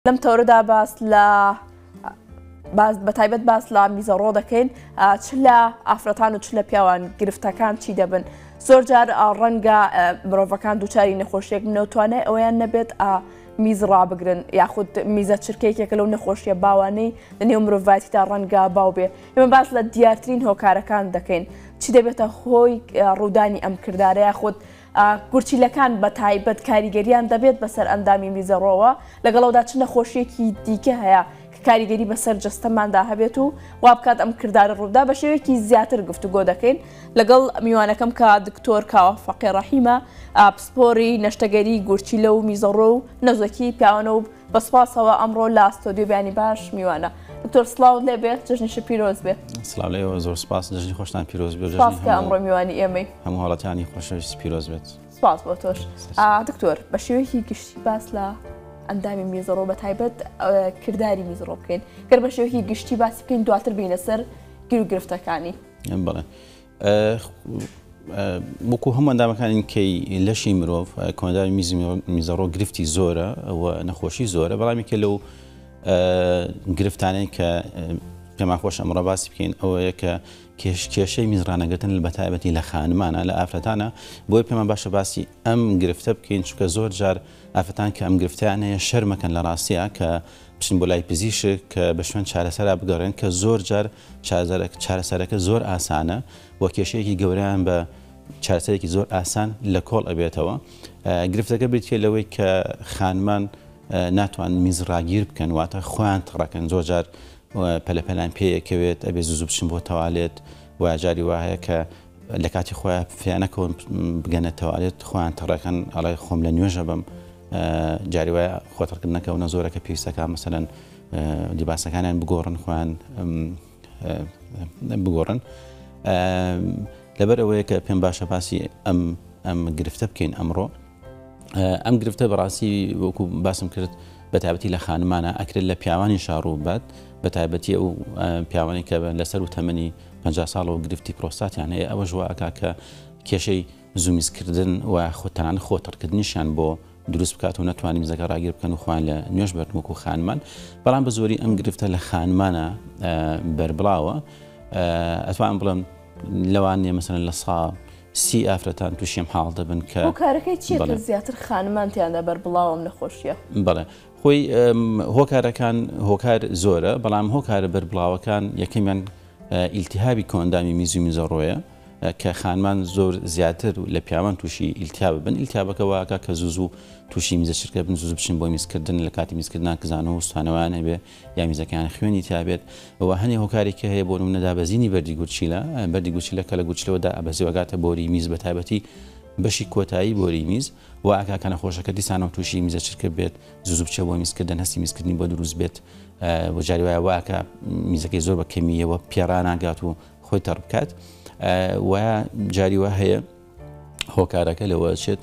لەم تەورەدا بەتایبەت باس لە میزەڕۆ دەکەین چ لە ئافرەتان و چ لە پیاوان گرفتەکان چی دەبن. زۆر جار ڕەنگە مرۆڤەکان دووچاری نەخۆشیێک نەوتوانێت ئەویان نەبێت میز ڕابگرن یاخود میزە چرکێکێکە لەو نەخۆشیە باوانەی لەنێو مرۆڤایەتیدا ڕەنگە باو بێ. ئێمە باس لە دیارترین هۆکارەکان دەکەین چی دەبێتە خۆی ڕوودانی ئەم کردارە یاخود گورچیلەکان بە تایبەت کاریگەریان دەبێت بەسەر ئەندامی میزەڕۆوە لەگەڵەوەدا چ نەخۆشیەکی دیکە هەیە کە کاریگەری بەسەر جەستەماندا هەبێت و وا بکات ئەم کردارە ڕوودا بە شێوەیەکی زیاتر گفتوگۆ دەکەین لەگەڵ میوانەکەم کە دکتۆر کاوەفەقی ڕەحیمە پسپۆری نەشتەگەری گورچیلە و میزەڕۆ و نەزۆکی پیاوانە و بەسپاسەوە ئەمڕۆ لە ئەستۆدیۆ بیانی باش میوانە. دکتۆر سڵاوت لێبێت جژنیشە پیرۆز بێ. سڵاو لێوە زۆر سپاس جژنی خۆشتان پیرۆز بێت. سپاس کە ئەمڕۆ میوانی ئێمەی هەموو حاڵەتیانی خۆشەویست پیرۆز بێت. سپاس بۆ تۆش. دکتۆر بە شێوەیەکی گشتی باس لە ئەندامی میزەڕۆ بە تایبەت کردداری میزەڕۆ بکەین گەر بە شێوەیەکی گشتی باسی بکەین دواتر بینە سەر گیر و گرفتەکانی. بەڵێ وەکو هەموو ئەندامەکانی کەی لەشی مرۆڤ کۆمەنداوی میزەڕۆ گرفتی زۆرە ئەوە نەخۆشی زۆرە بەڵامی کە لەو گرفتانەی کە پێمان خۆش ئەمڕۆ باسی بکەین ئەوەیە کە کێشەی میزڕانەگرتن لە بەتایبەتی لە خانمانە لە ئافرەتانە بۆی پێمان باشە باسی ئەم گرفتە بکەین چونکە زۆر جار ئافرەتان کە ئەم گرفتیانەیە شەرمەکەن لە ڕاستیە کە بچین بۆ لای پزیشک کە بە شوێن چارەسەرا بگەڕێن کە زۆر جار چارەسەرەکە زۆر ئاسانە بۆ کێشەیەکی گەوریان بە چارەسەرێکی زۆر ئاسان لە کۆڵ ئەبێتەوە. گرفتەکە بێتێ لەوەی کە خانمان ناتوان میز ڕاگیر بکەن واتە خۆیان تڕەکەن زۆر جار پەلەپەلان پێیەکەوێت ئەبێ زوو بچین بۆ تەوالێت و جاری وایە کە لە کاتی خۆیان فیانەکەون بگەنە تەوالێت خۆیان تڕەکەن ئەڵای خۆم لە نوێژە بم جاری وایە خۆتڕکردنەکەونە زۆرەکە پێویستەکە مەسەلەن لیباسەکانیان بگۆڕن خۆیان بگۆڕن. لەبەر ئەوەیە کە پێم باشە باسی ئەم گرفتە بکەین ئەمڕۆ. ئەم گرفتە بەڕاستی وەکو باسم کرد بەتایبەتی لە خانمانە ئەکرێت لە پیاوانی شاڕوو بات بەتایبەتی ئەو پیاوانی کە لەسەر و تەمەنی 50 ساڵەوە گرفتی پرۆستاتیان هەیە ئەوە ژواکە کە کێشەی زومیزکردن و خۆتەنان خۆتڕکردنیشیان بۆ دروست بکات و نەتوانانی میزەکە ڕاگیر بکەن و خوان لە نوێژ بێت وەکو خانمان. بەڵام بە زۆری ئەم گرفتە لە خانمانە بەربڵاوە ئەتوانم بڵێم لەوانێ مەسەلەن لە ساڵ 30 ئافرەتان تووشیم حاڵ دەبن کە هۆکارەکەی چیە کە زیاتر خانمانتیاندا بەربڵاوم نەخۆشیە. بەڵێ خۆی هۆکارەکان هۆکار زۆرە بەڵام هۆکارە بەربڵاوەکان یەکەمیان ئیلتیهابی کۆندامی میز و میزەڕۆیە کە خانمان زۆر زیاتر لە پیاوان تووشی ئیلتیاب بن. ئیلتیابەکە واکە کە زوو تووشی میزە چرکە بن زوو بچین بۆ میزکردن لە کاتی میزکردن کزانەوە و ستانەوەیان هەبێ یا میزەکان خوێنی تیابێت ئەوە هەنێ هۆکارێکی هەیە بۆ نمونە دابەزینی بەردی گورچیلە بەردی گورچیلە کە لە گورچیلەوەدا ئەبەزیوەگاتە بۆری میز بەتایبەتی بەشی کۆتایی بۆری میز و ئاکاکە نەخۆشەکە دیسانەوە تووشی میزە چرکە بێت زوو بچە بۆ میزکردن هەستی میزکردنی بۆ دروست بێت بۆ جاری وایە واکە میزەکەی زۆر بە کەمیەوە پێڕاناگات و خۆی تەڕ بکات و جاریوە هەیە هۆکارەکە لەوە چێت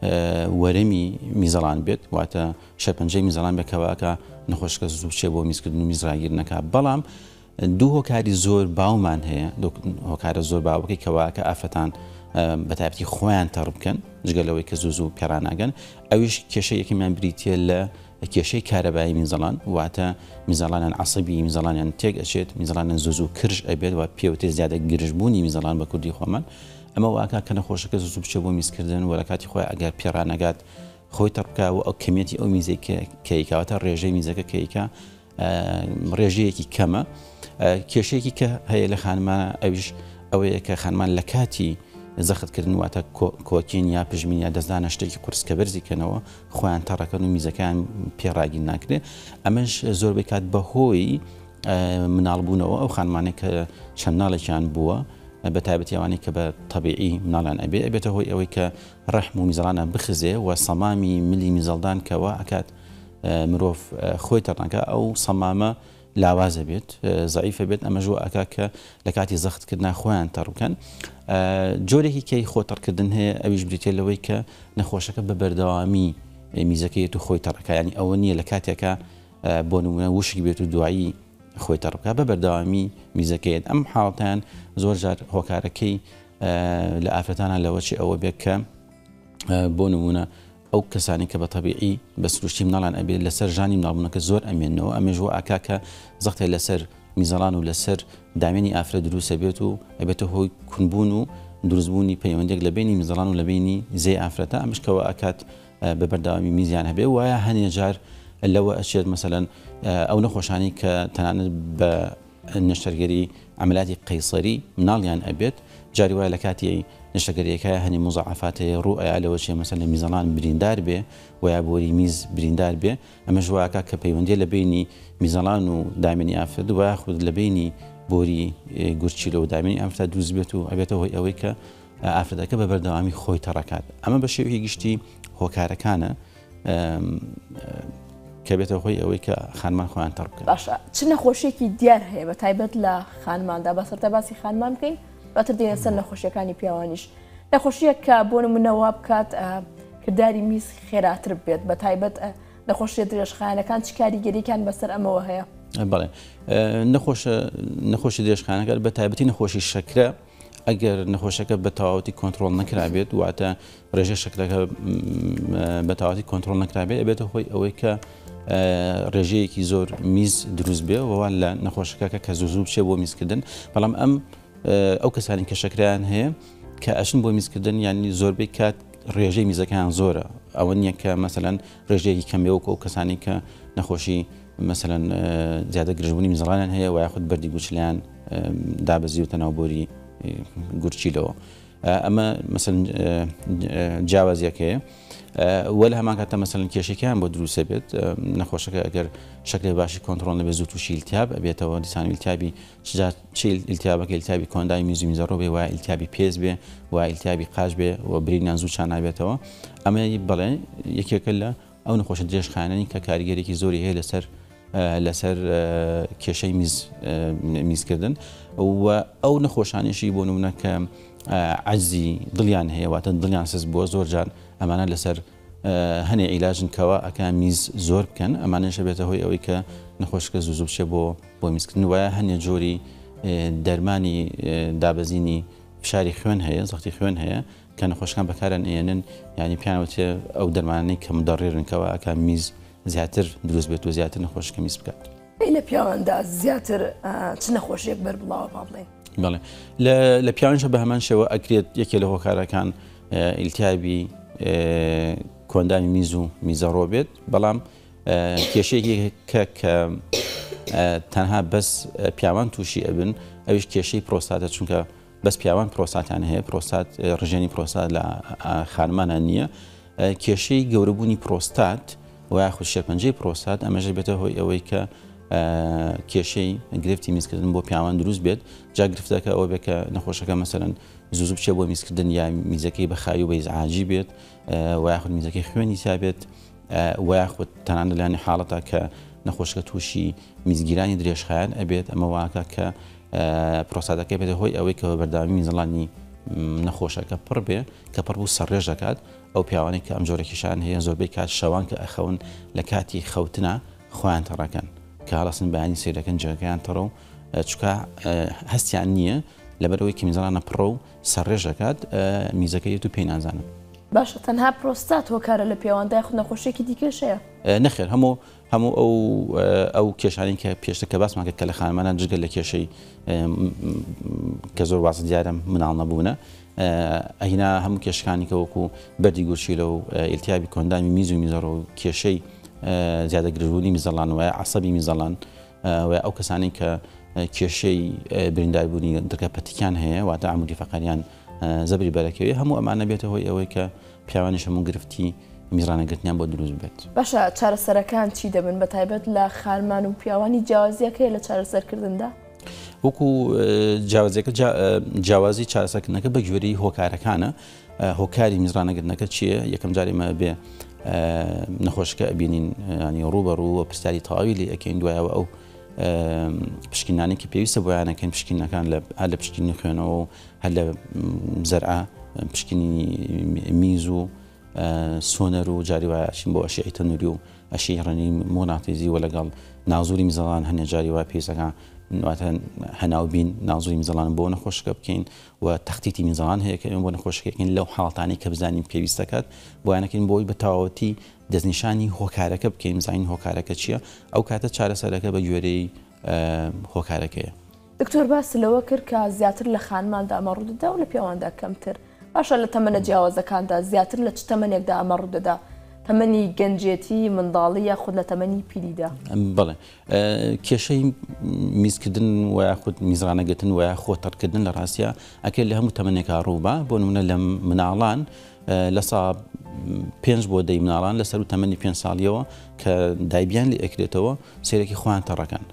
وەرەمی میزەڵان بێت واتە شەرپەنجەی میزەڵان بێکەوەکە نەخۆشکە زوو بچێ بۆ میزکردن و میزڕاگیر نەکا. بەڵام دوو هۆکاری زۆر باومان هەیە هۆکارە زۆر باوەکەی کەواکە ئافرەتان بەتایبەتی خۆیان تەڕ بکەن جگەلەوەی کە زوو پێڕاناگەن ئەویش کێشە یەکەمیان بریتە لە کێشەی کارەبایی میزەڵان واتە میزەڵانیان عەسەبی میزەڵانیان تێک ئەچێت میزەڵانیان زوو کرژ ئەبێت و پێوتێ زیادە گرژبوونی میزەڵان بە کوردی خۆمان ئەمە واکە کە نەخۆشەکە زوو بچێ بۆ میزکردن و لە کاتی خۆی ئەگەر پێڕانەگات خۆی تەڕ بکە و ئەو کەمیەتی ئەو میزەی کەیکاواتە ڕێژەی میزەکە کەیکە ڕێژەیەکی کەمە. کێشەیەکی کە هەیە لە خانمانە ئەویش ئەوەیە کە خانمان لە کاتی زەختکردن واتە کۆکین یا پژمین یا دەستدانە شتێکی قورسکە بەرزیکەنەوە خۆیان تەڕەکەن و میزەکان پێڕاگیر ناکرێت. ئەمەش زۆربەی کات بەهۆی مناڵبوونەوە ئەو خانمانێک کە چەند ناڵێکیان بووە بەتایبەتی ئەوانەی کە بە تەبیعی مناڵیان ئەبێتە هۆی ئەوەی کە ڕەحم و میزەڵانە بخزێ و سەمامی ملی میزەڵدان کەوە ئەکات مرۆڤ خۆی تەڕنەکە ئەو سەمامە لاوازە بێت زەعیفە بێت ئەمە ژوو ئەکا کە لە کاتی زەختکردنا خۆیان تەڕکەن. جۆرێکی کەی خۆتەڕکردن هەیە ئەویش بریتێ لەوەی کە نەخۆشەکە بە بەردەوامی میزەکەیت و خۆی تەڕەکە ینی ئەوە نییە لە کاتێکە بۆ نمونە وشکی بێت و دوایی خۆی تەڕکە بە بەردەوامی میزەکەیت. ئەم حاڵەتیان زۆر جار هۆکارەکەی لە ئافرەتانە لەوە چی ئەوە بێت کە بۆ نمونە ئەو کەسانی کە بە تەبیعی بە سروشتی مناڵان ئەبێت لەسەر ژانی مناڵبوونەکە زۆر ئەمێنەوە ئەمێژوە ئاکاکە زەختێ لەسەر میزەڵان و لەسەر دامێنی ئافرە دروستە بێت و ئەبێتە هۆی کونبوون و دروستبوونی پەیوەندێک لە بینی میزەڵان و لە بینی زێ ئافرەتە ئەمشکەوە ئاکات بە بەردەوامی میزیان هەبێ وایە هەنێ جار لەوە ئەچێت مەسەلەن ئەو نەخۆشانی کە تەنانەت بە نەشتەرگەری عملیاتی قەیسەری مناڵیان ئەبێت جاری وایە لە کاتی نەشتەرگەریەکە هەنی مزعفاتەیە ڕوو لەوە چێ مەسەلەن میزەڵان بریندار بێ ویا بۆری میز بریندار بێ ئەمە ژواکە کە پەیوەندی لە بینی میزەڵان و دامێنی ئافرەت وایە خود لە بینی بۆری گورچیلە و دامێنی ئافرەت دروست بێت و ئەبێتە هۆی ئەوەی کە ئافرەتەکە بە بەردەوامی خۆی تەڕەکات ئەمە بە شێوەیەکی گشتی هۆکارەکانە کە بێتە خۆی ئەوەی کە خانمان خۆیان تەڕ بکەن. باشە چ نەخۆشیێکی دیار هەیە بە تایبەت لە خانماندا بەسەرتە باسی خانمان بکەین بەتر دێنە سەر نەخۆشیەکانی پیاوانیش نەخۆشیەک کە بۆ نمونەوە بکات کردداری میز خێراتر بێت بە تایبەت نەخۆشیە درێژخانەکان چ کاریگەریکان بەسەر ئەمەوە هەیە؟ بەڵێ نەخۆشی درێژخانەکە بە تایبەتی نەخۆشی شەکرە ئەگەر نەخۆشەکە بە تەواوەتی کۆنتترۆل نەکرابێت واتە ڕێژە شەکرەکە بە تەواوەتی کۆنتترۆل نەکرابێت ئەبێتە هۆی ئەوەی کە ڕێژەیەکی زۆر میز دروست بێ ووان لە نەخۆشەکە کە زوو بچێ بۆ میزکردن بەڵام ئەو کەسانی کە شەکریان هەیە کە ئەشن بۆ میزکردن یعنی زۆربەی کات ڕێژەی میزەکان زۆرە ئەوە نییە کە مەسەلەن ڕێژەیەکی کەمێوەکە ئەو کەسانی کە نەخۆشی مەسەلەن زیادە گرژبوونی میزەڵانیان هەیە و یاخود بەردی گوچلیان دابەزی و تەناوبۆری گورچیلەوە ئەمە مەسەلەن جیاوازیەکەیە وە لە هەمان کاتە مەسەلەن کێشێکیان بۆ دروستە بێت نەخۆشەکە ئەگەر شکلی باشی کۆنتترۆل نەبێت زوو تووشی ئیلتیاب ئەبێتەوە دیسان ئیلتیابی چ ئیلتیابەکە ئیلتیابی کۆندای میز و میزەڕۆ بێ وای ئیلتیابی پێز بێ وای ئیلتیابی قاش بێ و برینیان زوو چان نابێتەوە ئەمە بەڵێ یەکێکە لە ئەو نەخۆشە درێژخانەی کە کاریگەرێکی زۆری هەیە لەسەر کێشەی میزکردن و ئەو نەخۆشانیشی بۆ نمونە کە عەجزی دڵیان هەیە واتە دڵیان سست بووە زۆر جار ئەمانە لەسەر هەنێ عیلاجن کەوە ئەکا میز زۆر بکەن ئەمانەشە بێتە هۆی ئەوەی کە نەخۆشکە زوو بچێ بۆ میزکردن وایە هەنێ جۆری دەرمانی دابەزینی فشاری خوێن هەیە زەختی خوێن هەیە کە نەخۆشەکان بەکارن ئێنن ینی پیانوتێ ئەو دەرمانەی کە مدەڕێرنکەوە ئەکا میز زیاتر دروست بێت و زیاتر نەخۆشکە میز بکات. لە پیاواندا زیاتر چ نەخۆشیێک بەربڵاوە با بڵێن؟ بەڵێ لە پیاوانشە بە هەمان شێوە ئەکرێت یەکێ لە هۆکارەکان ئیلتیابی کۆندانی میز و میزەڕۆ بێت بەڵام کێشەیەکی کە تەنها بەس پیاوان تووشی ئەبن ئەویش کێشەی پرۆستاتە چونکە بەس پیاوان پرۆستاتیان هەیە پرۆستات ڕژێنی پرۆستات لە خانمانە نییە کێشەی گەورەبوونی پرۆستات و یاخود شێرپەنجەی پرۆستات ئەمەژە بێتە هۆی ئەوەی کە کێشەی گرفتی میزکردن بۆ پیاوان دروست بێت جا گرفتەکە ئەوە بێت کە نەخۆشەکە مەسەلەن زوو بچێت بۆ میزکردن یا میزەکەی بەخاوی و بەیزعاجی بێت و یاخود میزەکەی خوێنی تا بێت و یاخود تەنانە لەلایەنی حاڵەتە کە نەخۆشەکە تووشی میزگیرانی درێژخایەن ئەبێت ئەمە واکە کە پرۆستاتەکە بێتە هۆی ئەوەی کە بەرداوامی میزەڵانی نەخۆشەکە پڕ بێ کە پڕ بوو سەرڕێژ دەکات ئەو پیاوانێک کە ئەم جۆرەکیشان هەیە زۆربەی کات شەوان کە ئەخەون لە کاتی خەوتنە خۆیان تەڕەکەن کە هەڵەسن بەیانی سیرەکەن جێگەیان تەڕە و چکە هەستیان نییە لەبەرەوەی کە میزەڵانە پڕە و سەرڕێژ دەکات میزەکەیت و پێی نازانم. باشە تەنها پرۆستات هۆکارە لە پیاواندا یاخود نەخۆشیێکی دیکەش هەیە؟ نەخێر هەموو ئەو کێشانی کە پێشتەکە باسمان کرد کە لە خانمانان جگە لە کێشەی کە زۆر واز دیارە مناڵ نەبوونە ئەهینا هەموو کێشەکانی کە وەکو بەردی گورچیلە و ئیلتیابی کۆندامی میز و میزەڕۆ و کێشەی زیادە گرژبوونی میزەڵان وایە عەسەبی میزەڵان و ئەو کەسانی کە کێشەی برینداربوونی دڕکە پەتیکیان هەیە واتە عمودی فەقەریان زەبری بەرەکەوی هەموو ئەمانە بێتە هۆی ئەوەی کە پیاوانیش هەموو گرفتی میزرانەگرتنیان بۆ دروست بێت. باشە چارەسەرەکان چی دەبن بە تایبەت لە خانمان و پیاوانی جیاوازیەکەی لە چارەسەرکردندا؟ وەکو جیاوازی چارەسەرکردنەکە بە گوێرەی هۆکارەکانە هۆکاری میزرانەگرتنەکە چییە؟ یەکەم جارێمە بێ نەخۆشەکە ئەبینین ینی ڕوبەڕوو و پرسیاری تەواوی لێ ئەەکەین دوایەوە ئەو پشکینانی کە پێویستە بۆیانەکەین پشکینەکان هەر لە پشکینی خوێنەوە و هەر لە زەرعە پشکینی میز و سۆنەر و جاری وایەشین بۆ ئەشیعی تەنووری و ئەشی ڕەنی مۆناتیزی و لەگەڵ ناوزوری میزەڵان هەنێ جاری وای پێویستەکان نواتە هەناوبین ناوزووی میزەڵان بۆ نەخۆشەکە بکەین و تەختیتی میزەڵان هەیە کە ئێمە بۆ نەخۆشەکەین لەو حاڵەتانی کە بزانین پێویستەکات بۆیانەکەین بۆی بە تەواوەتی دەستنیشانی هۆکارەکە بکەین زانین هۆکارەکە چییە ئەو کاتە چارەسەرەکە بە گوێرەی هۆکارەکەیە. دکتۆر باس لەوە کرد کە زیاتر لە خانماندا ئەمە ڕوودەدا و لە پیاواندا کەمتر باشە لە تەمەنە جیاوازەکاندا زیاتر لە چ تەمەنێکدا ئەمە ڕوودەدا تەمەنی گەنجێتی منداڵی یاخود لە تەمەنی پیریدا؟ بەڵێ کێشەی میزکردن و یاخود میزرانەگرتن و یا خۆتەڕکردن لە ڕاستیە ئەکرد لە هەموو تەمەنێکا ڕووبە بۆ نمونە لە مناڵان لە سا 5 بۆ 10 مناڵان لەسەر و تەمەنی 5 ساڵیەوە کە دایبیان لێ ئەکرێتەوە سیرێکی خۆیان تەڕەکەن.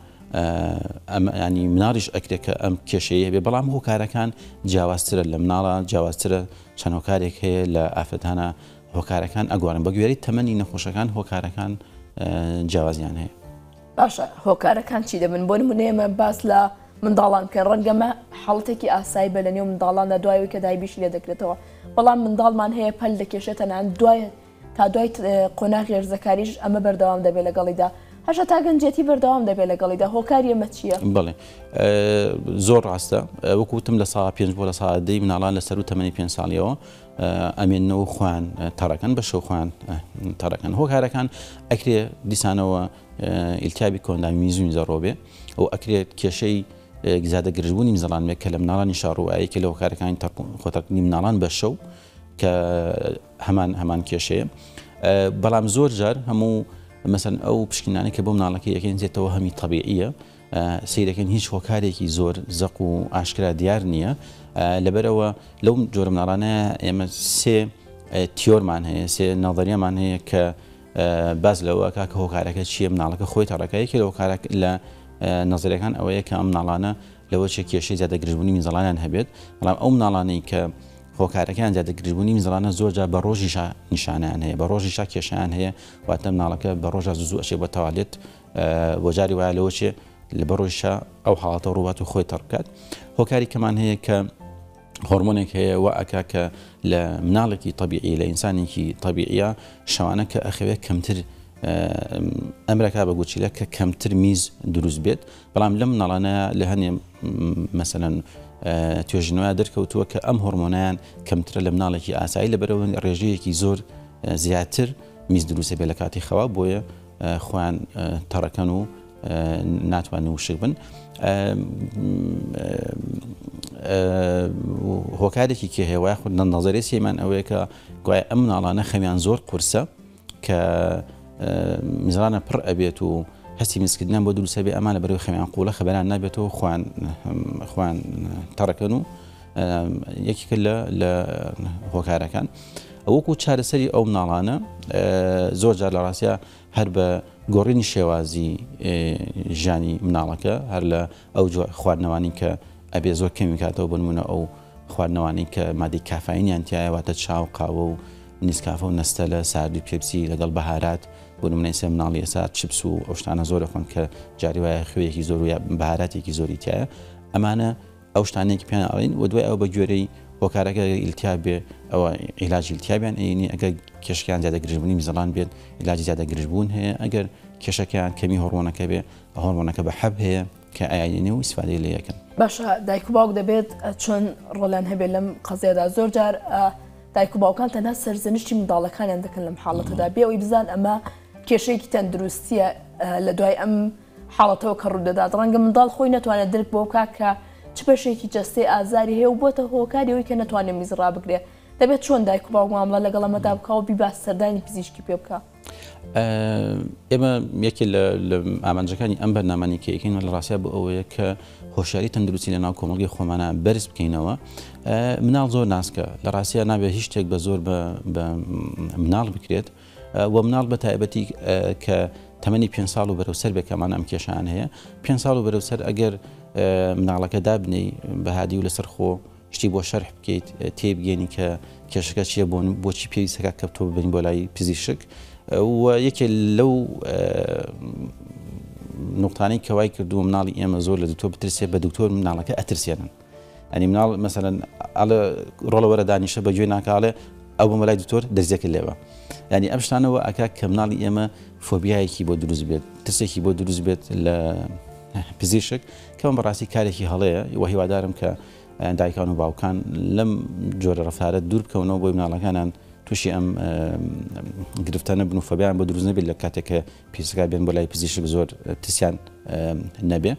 ینی مناڵیش ئەکرێت کە ئەم کێشەیە بێ بەڵام هۆکارەکان جیاوازترە لە مناڵە جیاوازترە چەند هۆکارێک هەیە لە ئافرەتانە هۆکارەکان ئەگوارن بە گوێرەی تەمەنی نەخۆشەکان هۆکارەکان جیاوازیان هەیە. باشە هۆکارەکان چی دەبن بۆ نمونەیەمە باس لە منداڵان کە ڕەنگەمە حاڵەتێکی ئاسایی بە لە نێو منداڵاندا دوایەوەی کە دایبیش لێ دەکرێتەوە بەڵام منداڵمان هەیە پەل دەکێشێتەنان تا دوای قۆناغی هێرزەکاریش ئەمە بەردەوام دەبێت لەگەڵیدا هەشە تا گەنجێتی بەردەوام دەبێت لەگەڵیدا هۆکاری ئەمە چییە؟ بڵێ زۆر ڕاستە وەکوتم لە سا 5 بۆ لە سا 10 مناڵان لەسەر و تەمەنی 5 ساڵیەوە ئەمێنەوە خوان تەڕەکەن بە شەو خوان تەڕەکەن هۆکارەکان ئەکرێ دیسانەوە ئیلتیابی کۆندامی میزوی میزەڕۆ بێ و ئەکرێت کێشەی زیادە گرژبوونی میزەڵان بێت کە لە مناڵانی شاڕوایەکە لە هۆکارەکانی خۆتەڕکردنی مناڵان بە شەو کە هەمان کێشەیە بەڵام زۆر جار هەموو مەسەن ئەو پشکنانە کە بۆ مناڵەکە یەکەین زێتەوە هەمی طبیعیە سیرەکەن هیچ هۆکارێکی زۆر زەق و ئاشکرا دیار نییە لەبەرەوە لەو جۆرە مناڵانە ئێمە سێ تیۆرمان هەیە سێ ناظریەمان هەیە کە باز لەوە کە هۆکارەکە چییە مناڵەکە خۆی تەڕەکەیەکی لە هۆکارێک لە نەزریەکان ئەوەیە کە ئەم مناڵانە لەوە چێ کێشەی زیادە گرژبوونی میزەڵانیان هەبێت بەڵام ئەو مناڵانەی کە هۆکارەکان زیادە گرژبوونی میزەڵانە زۆرجار بە ڕۆژیشا نیشانیان هەیە بە ڕۆژیشا کێشیان هەیە واتە مناڵەکە بە ڕۆژە زوو ئەچێ بە تەواڵێت بۆ جاری وایە لەوە چێ لە بە ڕۆژیشا ئەو حاڵاتە ڕووبات و خۆی تەڕکات هۆکاری کەمان هەیە کە هۆرمۆنێک هەیە و ئەکا کە لە مناڵێکی طبیعی لە ئینسانێکی طبیعیە شەوانە کە ئەخەوێت کەمتر ئەمرەکە بە گوچیلە کە کەمتر میز دروست بێت بەڵام لەم مناڵانە لە هەنێ مەسەلەن توێژنەوە دەرکەوتووە کە ئەم هۆرمۆنیان کەمترە لە مناڵێکی ئاسایی لەبەرەوە ڕێژەیەکی زۆر زیاتر میز دروستە بێ لە کاتی خەوا بۆیە خۆیان تەڕەکەن و ناتوانن وشک بن هۆکارێکی کێ هێوای خود نەزەری سێمان ئەوەیە کە گوایە ئەم مناڵانە خەمیان زۆر قورسە کە میزرانە پڕ ئەبێت و هەستی میزکردنیان بۆ دروستە بێ ئەمان لە بەرەوەی خەمیان قوڵە خەبەران نابێتەوە خوان تەڕەکەن و یەکێکە لە هۆکارەکان وەکو چارەسەری ئەو مناڵانە زۆر جار لە ڕاستیە هەر بە گۆڕینی شێوازی ژیانی مناڵەکە هەر لە ئەو خواردنەوانی کە ئەبێ زۆر کەمی کاتەوە بنمونە ئەو خواردنەوانی کە مادەی کافاینیان تایە واتە چاو قاوە و نیسکافە و نەستەلە ساردی پێپسی لەگەڵ بەهارات بۆ نمونەی سێ مناڵی ئێستا چیپس و ئەو شتانە زۆرە خۆن کە جاری وایە خوێیەکی زۆر و یا بەهاراتێکی زۆری تایە ئەمانە ئەو شتانێکی پێیان ئاڵین و دوای ئەو بە گوێرەی هۆکارەکە ئیلتیاب بێ ئەوە عیلاجی ئیلتیابیان ئەینی ئەگەر کێشەکان زیادە گرژبوونی میزەڵان بێت عیلاجی زیادە گرژبوون هەیە ئەگەر کێشەکان کەمی هۆرمۆنەکە بێ هۆرمۆنەکە بە حەب هەیە کە ئاینێ و ئیسفادەی لێ یەکەن باشە دایک و باوک دەبێت چۆن ڕۆلیان هەبێت لەم قەزەیەدا زۆر جار دایک و باوکان تەنها سەرزنشتی منداڵەکانیان دەکەن لەم حاڵەتەدا بێ ئەوی بزان ئەمە کێشەیەکی تەندروستیە لە دوای ئەم حاڵەتەوە کە ڕوودەدات ڕەنگە منداڵ خۆی نەتوانێت درک بۆ بکات کە چ بەشێکی جەستەی ئازاری هەیە و بۆتە هۆکاری ئەوەی کە نەتوانێت میز ڕابگرێت دەبێت چۆن دایک و باوک مامەڵە لەگەڵ ئەمەدا بکە و بیباس سەردانی پزیشکی پێ بکە. ئێمە یەکێ لە ئامانجەکانی ئەم بەرنامەی کە یەکەین لە ڕاستیا بۆ ئەوەیە کە هۆشیاری تەندروستی لە ناو کۆمەڵگەی خۆمانە بەرز بکەینەوە مناڵ زۆر ناسکە لە ڕاستیا نابێت هیچ شتێک بە زۆر بە مناڵ بکرێت و مناڵ بە تایبەتی کە تەمەنی 5 ساڵ و بەرەوسەر بێکەمان ئەم کێشان هەیە 5 ساڵ و بەرەوسەر ئەگەر مناڵەکە دابنەی بەهادی و لەسەر خۆ شتی بۆ شەرح بکەیت تێبگەێنی کە کێشەکە چییە بۆچی پێویستەکە کە تۆ ببین بۆ لای پزیشک و یەکێ لەو نقطانەی کەوای کردووە مناڵی ئێمە زۆر لە دکتۆر بترسێ بە دکتۆر مناڵەکە ئەترسێنن ئەنی مناڵ مەسەلەن ئەڵە ڕۆڵەوەرە دانیشە بە گوێ ناکاڵێ ئەو بە مەلای دکتۆر دەرزێکە لێوە ینی ئەم شتانەوە ئەکا کە مناڵی ئێمە فۆبیایەکی بۆ دروست بێت ترسێکی بۆ دروست بێت پزیشک کەم بەڕاستی کارێکی هەڵەیە و هیوادارم کە دایکان و باوکان لەم جۆرە ڕەفتارە دوور بکەونەوە بۆی مناڵەکانان تووشی ئەم گرفتە نەبن و فەبیان بۆ دروست نەبێت لە کاتێک کە پیسەکە بێن بۆ لای پزیشک زۆر تسیان نەبێ.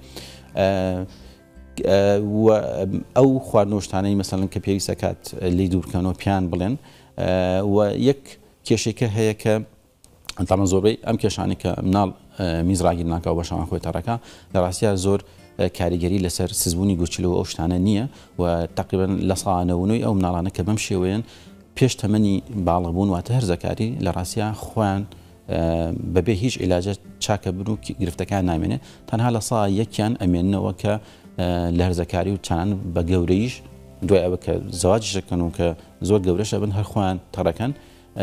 ئەو خواردنەوەشتانەی مەسەڵەن کە پێویستە کات لی دوور بکەنەوە پیان بڵێن و یەک کێشێکە هەیە کە تامان زۆربەی ئەم کێشانی کە مناڵ میزڕاگیر ناکەوە بە شەوان خۆی تەڕەکە لە ڕاستیە زۆر کاریگەری لەسەر سزبوونی گوچلەوە ئەو شتانە نییە و تقریبا لە ساڵانەوەی ئەو مناڵانە کە بەم شێوەیەن پێش تەمەنی باڵغبوون واتە هەرزەکاری لە ڕاستیە خۆیان بەبێ هیچ عیلاجە چاکە بن و گرفتەکان نامێنێ تەنها لە ساڵ یەکیان ئەمێننەوە کە لە هەرزەکاری و چەند بە گەورەیش دوای ئەوە کە زەواجشەکەن و کە زۆر گەورەشە بن هەر خۆیان تەڕەکەن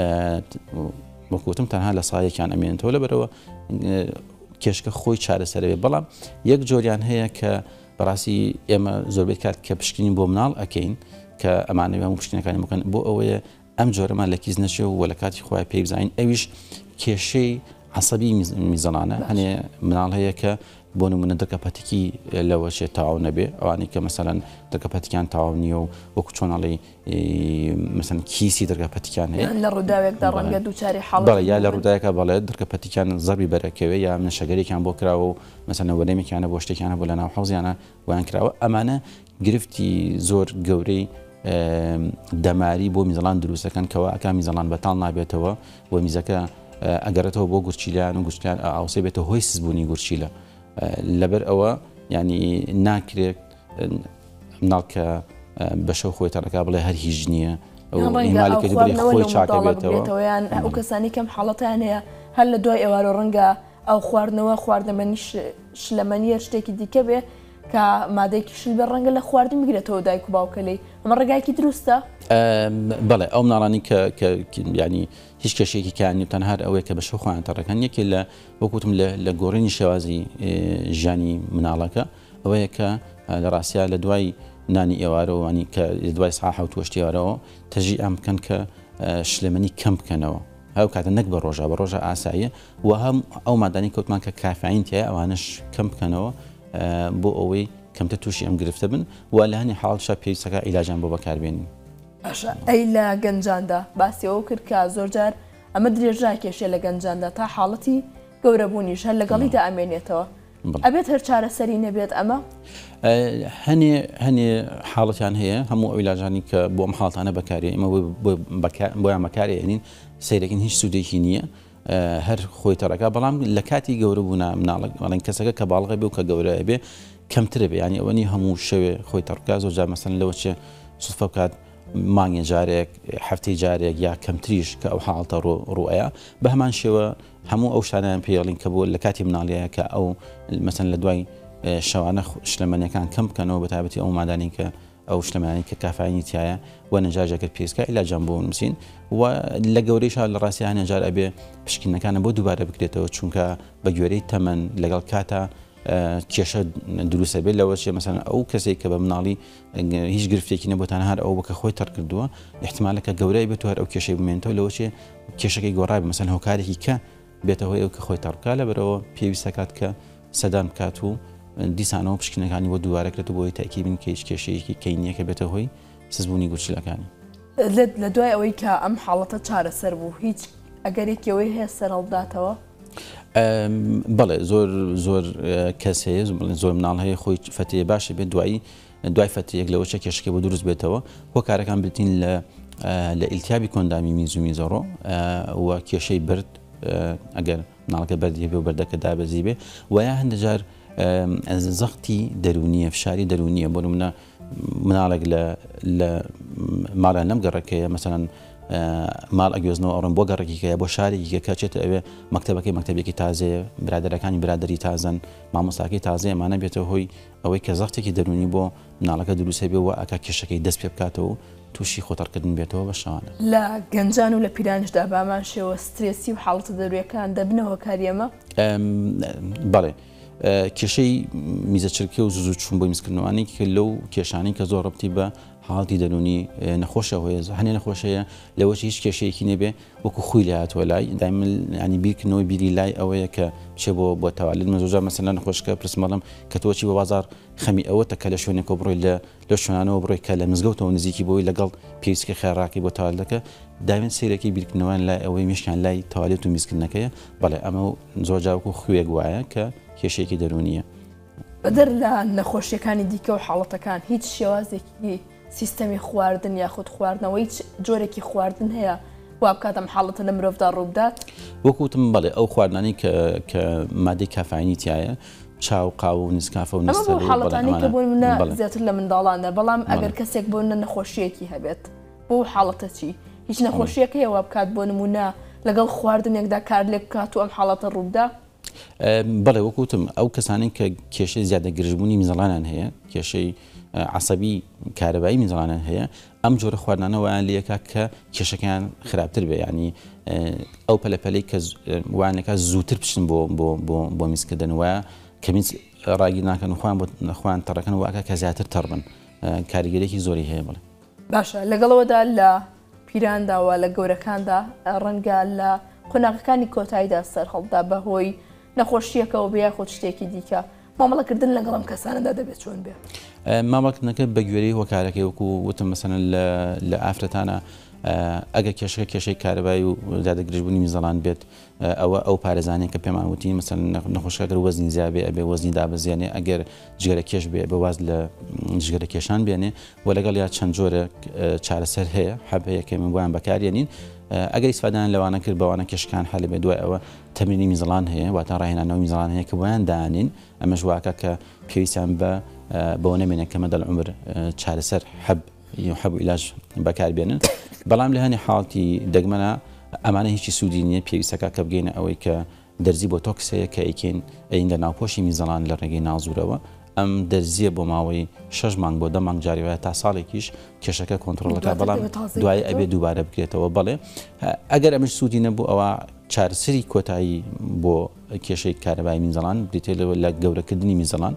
وەکوتم تەنها لە ساڵ یەکیان ئەمێنێتەوە لەبەرەوە کێشکە خۆی چارەسەرەوێ بەڵام یەک جۆریان هەیە کە بەڕاستی ئێمە زۆربەی کات کە پشکنین بۆ مناڵ ئەکەین کە ئەمانەوێ هەموو پشکنەکانی بکەن بۆ ئەوەیە ئەم جۆرەمان لە کیز نەچێ و لە کاتی خۆی پێی بزانین ئەویش کێشەی عەسەبی میزەڵانە هەنێ مناڵ هەیە کە بۆ نمونە دەرکەپەتێکی لەوەشێ تەواو نەبێ ئەوانەی کە مەسەڵەن دەرکەپەتیان تەواو نییە و وەکو چۆنەڵی مەسەڵەن کیسی دەرکەپەتیان هەیە لە ڕووداوێکدا ڕەنگە دووچاری حاڵ یا لە ڕووداوێکە بەڵێ دەرکەپەتیان زەربی بەرەکەوێ یا منشەگەرێکیان بۆ کراوە و مەسەڵەن وەرەمێکیانە بۆ شتێکیانە بۆ لە ناو حەوزیانە ویان کراوە ئەمانە گرفتی زۆر گەورەی دەماری بۆ میزەڵان دروستەکەن کەەوە ئەکا میزەڵان بەتاڵ نابێتەوە و میزەکە ئەگەرێتەوە بۆ گورچیلیان و گوشتیان ئاوسێ بێتە هۆی سزبوونی گورچیلە لەبەر ئەوە ینی ناکرێت مناڵ کە بەشەو خۆی تەڕەکە بڵێ هەر هیچ نییە خۆی چاکە بێتەوە یان ئەو کەسانی کەم حاڵەتیان هەیە هەر لە دوای ئێوارە ڕەنگە ئەو خواردنەوە خواردنەمەنی شلەمەنیە شتێکی دیکە بێ کە مادەیەکی شل بە ڕەنگە لە خواردن بگرێتەوە دایک و باوکەلەی ئەمە ڕێگایکی دروستە؟ بەڵێ ئەو مناڵانی کە ینی هیچ کەشێکی کانی تەنها ئەوەیە کە بەشە خۆیان تەڕەکەن یەکێ لە وەکوتم لە گۆڕینی شێوازی ژیانی مناڵەکە ئەوەیە کە لە ڕاستیا لە دوای نانی ئێوارەوەوانی کە دوای ساعت حوت وەشتیوارەوە تەژی ئەم بکەن کە شلەمەنی کەم بکەنەوە هەو کاتە نەک بە ڕۆژە ئاساییە و هەم ئەو مادانی کەوتمان کە کافین تایە ئەوانش کەم بکەنەوە بۆ ئەوەی کەمتە تووشی ئەم گرفتە بن و لە هەنی حاڵشە پێویستەکە عیلاجان بۆ بەکاربێنین. ئەی لە گەنجاندا باسیەوە کرد کە زۆرجار ئەمە درێژا کێشێ لە گەنجاندا تا حاڵەتی گەورەبوونیش هەر لەگەڵیدا ئەمێنێتەوە ئەبێت هەر چارەسەری نەبێت ئەمە هەنێ حاڵەتیان هەیە هەموو ئەو عیلاجانی کە بۆ ئەم حاڵەتانە بەکارێ ئێمە بۆیان بەکارێنین سیرەکەین هیچ سوودێکی نییە هەر خۆی تەڕەکە بەڵام لە کاتی گەورە بوونا مناڵک بەڵێن کەسەکە کە باڵغە بێ و کە گەورە بێ کەمترە بێ ینی ئەوەنی هەموو شەوێ خۆی تەڕکە زۆرجار مەسەن لەوە چێ سوفە بکات مانگێ جارێک هەفتەی جارێک یا کەمتریش کە ئەو حاڵتە ڕوئەیە بە هەمان شێوە هەموو ئەو شتانیان پێڵین کە بۆ لە کاتی مناڵەیە کە ئەو مەسەن لە دوای شەوانە شلەمەنیەکان کەم بکەنەوە بە تایبەتی ئەو مادانی کە ئەو شتەمانی کە کافینی تایە و نەجارێکەکە پێسکە عیلاجان بۆ نووسین و لە گەورەیشا لە ڕاستیانە جار ئەبێ پشکینەکانە بۆ دووبارە بکرێتەوە چونکە بە گوێرەی تەمەن لەگەڵ کاتە کێشە دروستە بێت لەوە چێ مەسەن ئەو کەسێک کە بە مناڵی هیچ گرفتێکی نەبووتان هەر ئەو بکە خۆی تەڕ کردووە احتیمالەکە گەورەی بێت هەر ئەو کێشەی بمێنێتەوە لەوە چێ کێشەکەی گۆڕای مەسەن هۆکارێکی کە بێتەوە ئەو کە خۆی تەڕکە لەبەرەوە پێویستە کات کە سەدان بکات و دیسانەوە پشکنەکانی بۆ دووارەکرێت بۆی تاکیبین کە هیچ کێشەیەکی کەینیەکە بێتە هۆی سزبوونی گوچلەکانی لە دوای ئەوەی کە ئەم حاڵەتە چارەسەر بوو هیچ ئەگەرێکەوەی هەیە سەرهەڵداتەوە بەڵێ زۆر کەس هەیە زۆر مناڵ هەیە خۆی فەتەیە باشە بێت دوای فەتەیەک لەوە چە کێشەکە بۆ دروست بێتەوە هۆکارەکان بتین لە ئیلتیابی کۆندامی میز و میزۆڕۆ و کێشەی برد ئەگەر مناڵەکە بەردیە بێ و بەردەکە دابەزی بێ و یا هەندە جار زەختی دەرونیە فشاری دەرونیە بۆ نمونە مناڵێک لە ماڵیان لەم گەڕەکەیە مەسەڵەن ماڵ ئەگوێزنەوە ئەڕۆن بۆ گەڕێکیکە بۆ شارێکی کە چێتە ئەوێ مەکتەبەکەی تازەیە برادەرەکانی برادری تازن مامۆستاکەی تازەیە ئەمانە بێتە هۆی ئەوەی کە زەختێکی دەرونی بۆ مناڵەکە دروستە بێ و ئەکا کێشەکەی دەست پێ بکاتەوە تووشی خۆتەڕکردن بێتەوە بە شەوانە لە گەنجان و لە پیرانشدا بامان شێوە سترێسی و حاڵەتە دەرویەکان دەبنەوە کاریەمە بەڵێ کێشەی میزە چرکە و زوو چوون بۆ میزکردنەوەی کە لەو کێشانی کە زۆر ڕەبتی بە حاڵی دەرونی نەخۆشە هۆیە هەنێ نەخۆشەیە لەوەش هیچ کێشەیەکی نێبێ وەکو خوی لە هاتووە لای دایمن ینی بیرکردنەوەی بیری لای ئەوەیە کە بچێ بۆ تەوالی مەزۆجار مەسەلا نەخۆشکە پرسمەڵم کە تۆچی بە بازار خەمی ئەوەتە کە لە شوێنێکۆ بڕۆی لە شوێنانەوە بڕۆی کە لە مزگەوتەوە نزیکی بۆی لەگەڵ پێویستکە خێراکی بۆ تاوالەکە داوێن سیرەکەی بیرکردنەوەیان لای ئەوەی میشکیان لای تاوالێت و میزکردنەکەیە بەڵێ ئەمە زۆر جاوەکو خوێک وایە کە کێشەیەکی دەرونیە بەدەر لە نەخۆشیەکانی دیکە و حاڵەتەکان هیچ شێوازێکی سیستەمی خواردن یاخود خواردنەوە هیچ جۆرێکی خواردن هەیە وا بکاتم حاڵەتە لە مرۆڤدا ڕووبدات وەکوتم بەڵێ ئەو خواردنانی کە مادەی کافاینی تایە چاو قاو و نسکافە و نستەر حاڵەتانی کە بۆ منە زیاتر لە منداڵانە بەڵام ئەگەر کەسێک بۆ نەخۆشیەکی هەبێت بۆ حاڵەتە چی هیچ نەخۆشیەکە هەیە وا بکات بۆ نمونە لەگەڵ خواردنێکدا کار لێ بکات و ئەم حاڵەتە ڕووبدا بەڵێ وەکوتم ئەو کەسانی کە کێشەی زیادە گرژبوونی میزەڵانان هەیە کێشەی عسەبی کارەبایی میزەڵانان هەیە ئەم جۆرە خواردنانەوەیان لەکە کە کێشەکەیان خراپتر بێ ینی ئەو پەلەپەلەی کە وانەکە زووتر بچن بۆ میزکردن وایە کە میز ڕاگیر ناکەن خوان تەڕەکەن واکە کە زیاتر تەڕبن کاریگەرێکی زۆری هەیە بڵێ باشە لەگەڵەوەدا لە پیرانداوە لە گەورەکاندا ڕەنگە لە قۆناغەکانی کۆتاییدا سەرهەڵدا بەهۆی نەخۆشیەکەەوە بیا خۆ شتێکی دیکە مامەڵەکردن لەگەڵم کەسانەدا دەبێت چۆن بێ مامەڵکردنەکە بە گوێرەی هۆکارەکەی وەکو وتم مەسەن لە ئافرەتانە ئەگە کێشەی کارەبایی و زیادە گرژبوونی میزەڵان بێت ئەو پارێزانێک کە پێمان وتی مەسەن نەخۆشەکە وەزنی زیابێ ئەبێ وەزنی دابەزیێنێ ئەگەر جگەرە کێش بێ بە واز لە جگەرە کێشان بێنێ و لەگەڵ یا چەند جۆرە چارەسەر هەیە حەبەیە کە من بۆیان بەکارێنین ئەگەر ئیسفادان لەوانە کرد بەوانە کێشەکان حەل بێ دوای ئەوە تەمرینی میزەڵان هەیە واتە ڕاهێنانەوەی میزەڵان هەیە کە بۆیان دانین ئەمەش واکە کە پێویستیان بەوە نەمێنێ کە مەدە العومر چارەسەر حەب و عیلاج بەکاربێنن بەڵام لە هەنێ حاڵتی دەگمەنە ئەمانە هیچی سوودی نییە پێویستەکە کە بگەینە ئەوەی کە دەرزی بۆ تۆکسەیە کە ئەیکەین ئەین لە ناوپۆشی میزەڵان لە ڕێگەی نازوورەوە ئەم دەرزیە بۆ ماوەی 6 مانگ بۆ 10 مانگ جاریوایە تا ساڵێکیش کێشەکە کۆنتترۆلەکە بەڵام دوای ئەبێ دووبارە بکرێتەوە بڵێ ئەگەر ئەمەش سوودی نەبوو ئەوە چارەسەری کۆتایی بۆ کێشەی کارەبایی میزەڵان بریتێ لە گەورەکردنی میزەڵان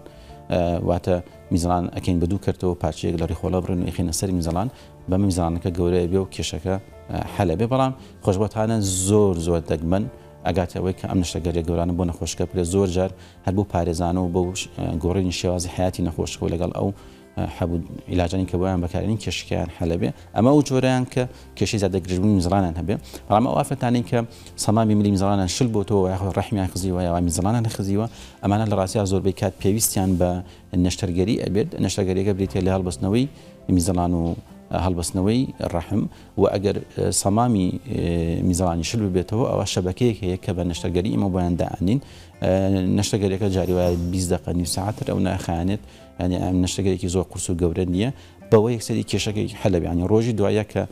واتە میزەڵان ئەکەین بە دوو کردەوە پارچەیەک لە ڕێخۆڵە بڕن و ئەخینە سەر میزەڵان بەمە میزانەکە گەورەیە بێ و کێشەکە حەلە بێ بەڵام خۆشبەتانە زۆر دەگمەن ئەگاتەوەی کە ئەم نشتەگەریە گەورانە بۆ نەخۆشکە پرێ زۆر جار هەر بۆ پارێزانە و بۆ گۆڕینی شێوازی حیاتی نەخۆشەوە لەگەڵ ئەو حەبوو عیلاجانی کە بۆیان بەکارێنین کێشەکەیان حەلە بێ ئەمە ئەو جۆرەیان کە کێشەی زیادە گرژبوونی میزەڵانیان هەبێ بەڵام ئەو ئافرەتانەی کە سەمامی ملی میزەڵانیان شل بۆتەوە یاخۆ ڕەحمیان خزیوە یا میزەڵانیان نەخزیوە ئەمانە لە ڕاستیدا زۆربەی کات پێویستیان بە نەشتەرگەری ئەبێت نەشتەرگەریەکە بریتێ لە هەڵبەستنەوەی میزەڵان و هەڵبەستنەوەی ڕەحم و ئەگەر سەمامی میزەڵانی شل ببێتەوە ئەوە شەبەکەیەک هەیە کە بە نەشتەرگەری ئمە بۆیان داعنین نەشتەگەریەکە جاری وایە 20 دقیقە نیم ساعتر ئەو ناخایەنێت ینی ئەم نەشتەگەرێکی زۆر قورس و گەورە نییە بەوە یەکسەری کێشەکەی حەلە بێ ینی ڕۆژی دوایە کە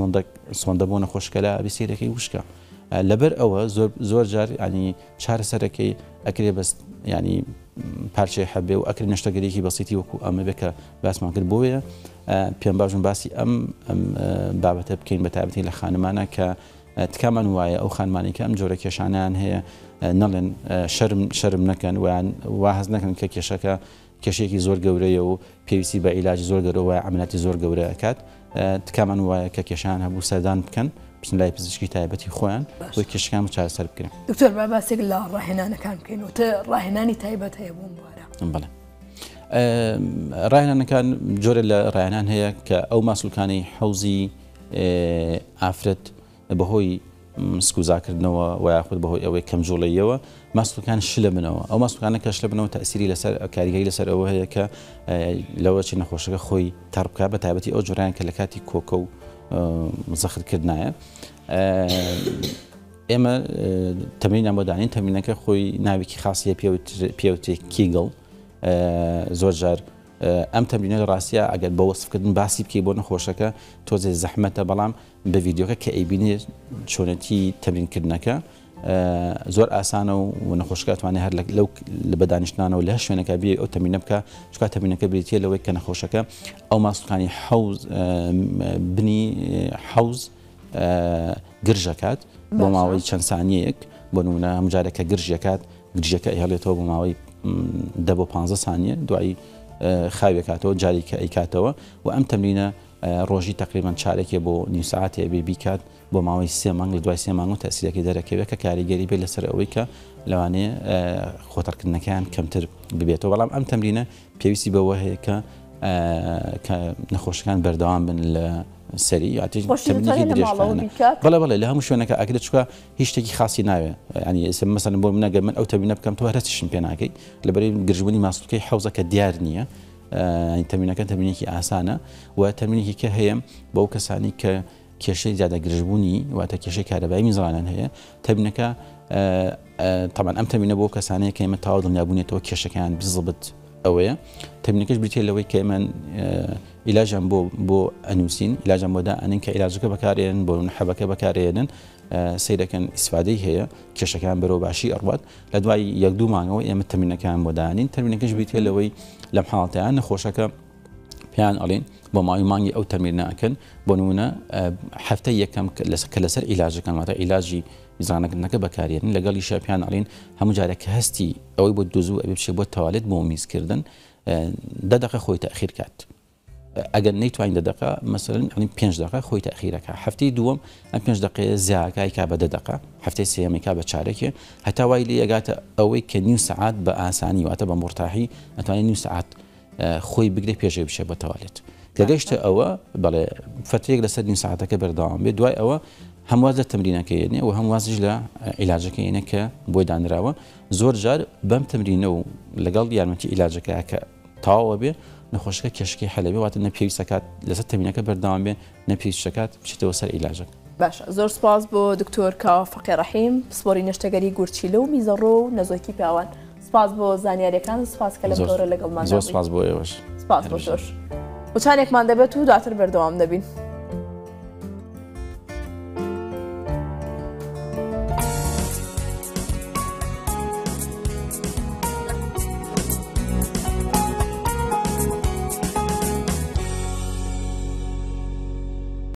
سۆندە بۆ نەخۆشکە لە بسیرەکەی وشکە لەبەر ئەوە زۆر جار ینی چارەسەرەکەی ئەکرێ بەست ینی پارچەی هەبێ و ئەکرێ نەشتەگەرێکی بەسیتی وەکو ئەمە بێ کە باسمان کرد بۆیە پێم باشم باسی ئەم بابەتە بکەین بە تایبەتی لە خانمانە کە تکامان وایە ئەو خانمانی کە ئەم جۆرە کێشانیان هەیە نەڵێن شەرم نەکەن وا هەز نەکەن کە کێشەکە کێشەیەکی زۆر گەورەیە و پێویستی بە عیلاجی زۆر گەورە وایە عەمەلیاتی زۆر گەورە ئەکات تکامان وایە کە کێشان هەبوو سەردان بکەن بچن لای پزیشکی تایبەتی خۆیان بۆی کێشەکان چارەسەر بکرێن دکتۆر با باسێک لە ڕاهێنانەکان بکەین و ڕاهێنانی تایبەت هەیە بۆم بوارە بەڵێ ڕاهێنانەکان جۆرە لە ڕاهێنان هەیە کە ئەو ماسوولکانی حەوزی ئافرەت بەهۆی سکوزاکردنەوە و یاخود بەهۆی ئەوەی کەمجوڵەیەوە ماسوولکان شلە بنەوە ئەو ماسوولکانە کە شلە بنەوە تەئسیری لەسەر کاریگەری لەسەر ئەوە هەیە کە لەوە چی نەخۆشەکە خۆی تەڕ بکات بە تایبەتی ئەو جۆرەیان کە لە کاتی کۆکە و زەخرکردنایە ئێمە تەمرینیان بۆ دانین تەمرینەکە خۆی ناوێکی خاصیە پێوتێ کیگڵ زۆر جار ئەم تەمرینە لە ڕاستیە ئەگەر بە وەسفکردن باسی بکەی بۆ نەخۆشەکە تۆزێ زەحمەتە بەڵام بە ڤیدیۆکە کە ئەیبینێ چۆنەتی تەمرینکردنەکە زۆر ئاسانە و نەخۆشەکە توانێت هەر لەو لە بەدانیشتانەوە لە شوێنەکە بێ ئەو تەمرینە بکە چکات تەمرینەکە بریتە لەوەی کە نەخۆشەکە ئەو ماسوولکانی بنی حەوز گرژەکات بۆ ماوەی چەند سانیەیەک بۆ نمونە هەموو جارێکە گرژەکات گرژەکە هێڵێتەوە بۆ ماوەی 10 بۆ 15 سانیە دوایی خاوێکاتەوە جارێکە ئەیکاتەوە و ئەم تەمرینە ڕۆژی تقریبان چارێکێ بۆ نیو ساعتێ بێ بیکات بۆ ماوەی 3 مانگ لە دوای 3 مانگ و تەسیرەکەی دەرەکەوێت کە کاریگەری بێت لەسەر ئەوەی کە لەوانەیە خۆتەرکردنەکان کەمتر ببێتەوە بەڵام ئەم تەمرینە پێویستی بەوە هەیە کە نەخۆشەکان بەردەوام بن لە سەری بەڵێ لە هەموو شوێنەکە ئاکرێت چکە هیچ شتێکی خاصی ناوێ ینی مەسەن بۆ منەگە من ئەو تەمرینە بکەم تۆ هەرچیشم پێ ناکەی لەبەرەی گرژبوونی ماسڵکەی حەوزەکە دیار نییە تەمرینەکە تەمرینێکی ئاسانە و تەمرینێکی کە هەیە بەو کەسانی کە کێشەی زیادە گرژبوونی واتە کێشەی کارەبایی میزانان هەیە تەمرینەکە طبعا ئەم تەمرینە بۆ کەسانەیە کە ئێمە تاوا دڵنیابوونێتەوە کێشەکەیان بزڵبت ئەوەیە تەمرینەکەش بریتێ لەوەی کە ئێمە عیلاجان بۆ ئەنووسین عیلاجان بۆدا ئەنین کە عیلاجەکە بەکارێنن بۆ حەبەکە بەکارێنن سیرەکەن ئیسفادەی هەیە کێشەکان بەرەو باشی ئەڕوات لە دوای 1-2 مانگەوە ئێمە تەمرینەکان بۆ دانین تەمرینەکەش بریتێ لەوەی لەم حاڵەتەیان نەخۆشەکە پێیان ئەڵێن بۆ ماوەی مانگی ئەو تەمرینە ئەکەن بۆ نمونە هەفتەی یەکەم کە لەسەر عیلاجەکان واتە عیلاجی میزانەکردنەکە بەکارێنن لەگەڵی شەپیان ئەڵێن هەموو جارێک کە هەستی ئەوەی بۆ دۆزوو ئەبێ بچێت بۆ تەوالێت بۆ میزکردن 10 دقیقە خۆی تەخیر کات ئەگەر نەیتوانین 10 دقیقە مەسەڵەن 5 دقیقە خۆی تەخیرەکە هەفتەی دووەم ئەم 5 دقیقە زیاکای کا بە 10 دقیقە هەفتەی سێەمی کا بە چارێکێ هەتا وای لێ ئەگاتە ئەوەی کە نیو سعات بە ئاسانی واتە بە مرتاحی ئەتوانێت نیو سعات خۆی بگرێت پێشێ بچێت بۆ تەوالێت کەگەیشتە ئەوە بەڵێ فترێک لەسەر نیو سعاتەکە بەردەوام بێت دوای ئەوە هەمواز لە تەمرینەکەیێنێ و هەموازش لە عیلاجەکەیێنە کە بۆی دانراوە زۆر جار بەم تەمرینە و لەگەڵ یارمەتی عیلاجەکە کە تەواوە بێ نەخۆشەکە کێشەکەی حەلەبێ واتە نەپێویستەکات لەسەر تەمرینەکە بەردەوام بێ نەپێویستەکات بچێتەوە سەر عیلاجەکە باشە زۆر سپاس بۆ دکتۆر کاوە فەقی ڕەحیم پسپۆری نەشتەگەری گورچیلە و میزەڕۆ و نەزۆکی پیاوان سپاس بۆ زانیاریەکان سپاس کە لەم دۆرە لەگەڵمان زۆر سپاس بۆ ئێوەش سپاس بۆ تۆش وچانێکمان دەبێت و دواتر بەردەوام دەبین